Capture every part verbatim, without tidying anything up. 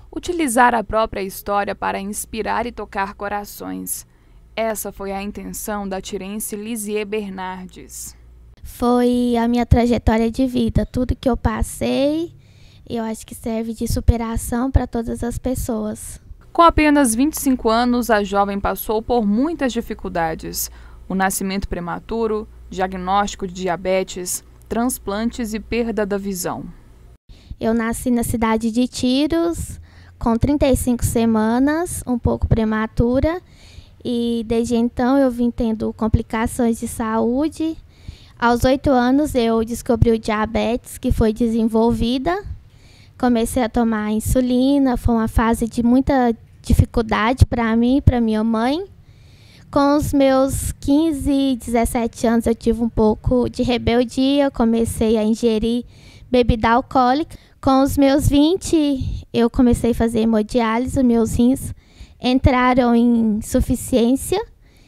Utilizar a própria história para inspirar e tocar corações. Essa foi a intenção da tirense Lisier Bernardes. Foi a minha trajetória de vida, tudo que eu passei, eu acho que serve de superação para todas as pessoas. Com apenas vinte e cinco anos, a jovem passou por muitas dificuldades. O nascimento prematuro, diagnóstico de diabetes, transplantes e perda da visão. Eu nasci na cidade de Tiros, com trinta e cinco semanas, um pouco prematura, e desde então eu vim tendo complicações de saúde. Aos oito anos eu descobri o diabetes, que foi desenvolvida. Comecei a tomar insulina, foi uma fase de muita dificuldade para mim e para minha mãe. Com os meus quinze, dezessete anos eu tive um pouco de rebeldia, comecei a ingerir bebida alcoólica. Com os meus vinte eu comecei a fazer hemodiálise, os meus rins entraram em insuficiência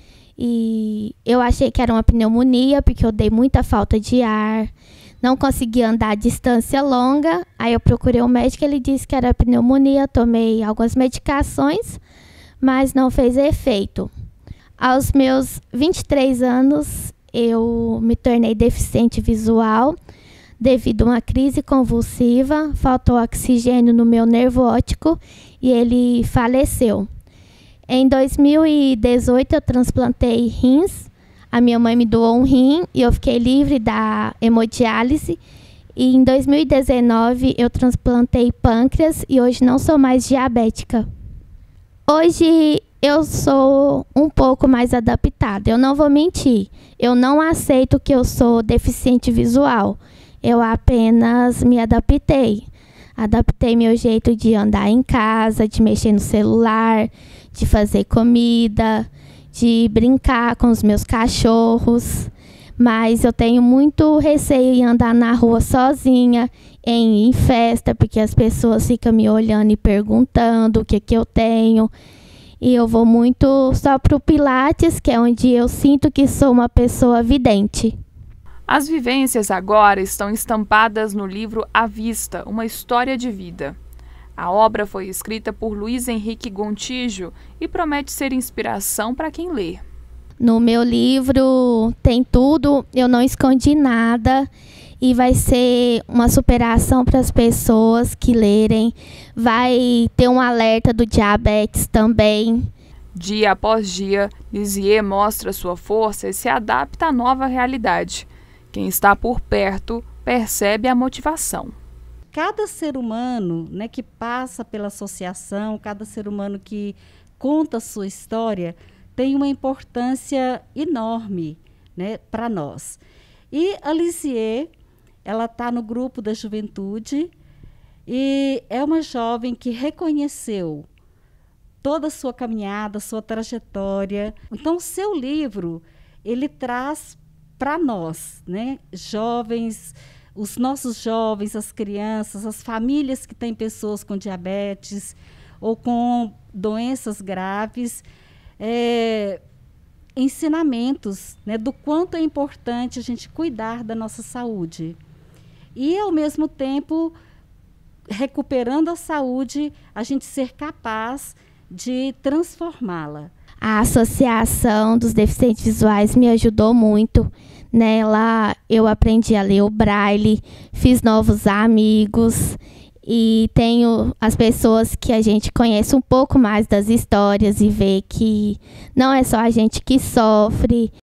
e eu achei que era uma pneumonia, porque eu dei muita falta de ar, não conseguia andar a distância longa. Aí eu procurei um médico, ele disse que era pneumonia, tomei algumas medicações, mas não fez efeito. Aos meus vinte e três anos, eu me tornei deficiente visual devido a uma crise convulsiva, faltou oxigênio no meu nervo óptico e ele faleceu. Em dois mil e dezoito, eu transplantei rins. A minha mãe me doou um rim e eu fiquei livre da hemodiálise. E em dois mil e dezenove, eu transplantei pâncreas e hoje não sou mais diabética. Hoje eu sou um pouco mais adaptada, eu não vou mentir. Eu não aceito que eu sou deficiente visual. Eu apenas me adaptei. Adaptei meu jeito de andar em casa, de mexer no celular, de fazer comida, de brincar com os meus cachorros. Mas eu tenho muito receio em andar na rua sozinha, em, em festa, porque as pessoas ficam me olhando e perguntando o que, que eu tenho. E eu vou muito só para o Pilates, que é onde eu sinto que sou uma pessoa vidente. As vivências agora estão estampadas no livro À Vista, uma história de vida. A obra foi escrita por Luiz Henrique Gontijo e promete ser inspiração para quem lê. No meu livro tem tudo, eu não escondi nada e vai ser uma superação para as pessoas que lerem. Vai ter um alerta do diabetes também. Dia após dia, Lisier mostra sua força e se adapta à nova realidade. Quem está por perto percebe a motivação. Cada ser humano, né, que passa pela associação, cada ser humano que conta a sua história, tem uma importância enorme, né, para nós. E a Lisier, ela está no grupo da juventude e é uma jovem que reconheceu toda a sua caminhada, sua trajetória. Então, o seu livro, ele traz para nós, né, jovens, os nossos jovens, as crianças, as famílias que têm pessoas com diabetes ou com doenças graves, é, ensinamentos, né, do quanto é importante a gente cuidar da nossa saúde. E, ao mesmo tempo, recuperando a saúde, a gente ser capaz de transformá-la. A Associação dos Deficientes Visuais me ajudou muito. Nela eu aprendi a ler o braille, fiz novos amigos e tenho as pessoas que a gente conhece um pouco mais das histórias e vê que não é só a gente que sofre,